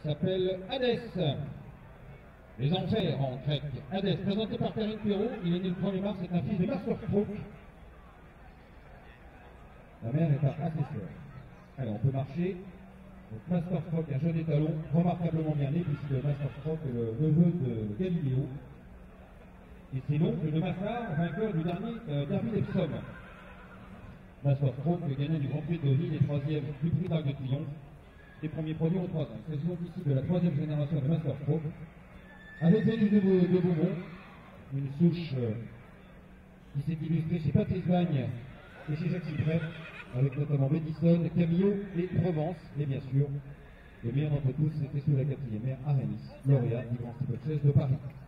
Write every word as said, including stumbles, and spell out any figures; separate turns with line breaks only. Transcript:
s'appelle Hadès. Les enfers en grec. Hadès, présenté par Karine Perrault, il est né le premier mars, c'est un fils de Master Stroke. La mère est à assesseur. Allez, on peut marcher. Donc Master Stroke, un jeune étalon, remarquablement bien né, puisque Master Stroke est le neveu de Galiléo. Et c'est l'oncle de Massard, vainqueur du dernier euh, derby d'Epsom. Master Stroke, gagnant du Grand Prix de Deauville et troisième du Prix d'Arc de Triomphe. Ses premiers produits en trois ans. Il s'agit donc ici de la troisième génération de Master Stroke. Avec Vénus de, de Beaumont, une souche euh, qui s'est illustrée chez Patrice Bagne et chez Jacques Cyprès, avec notamment Madison, Camillo et Provence. Et bien sûr, le meilleur d'entre tous, c'était sous la quatrième ère Aramis, lauréat du Grand Steeplechase de Paris.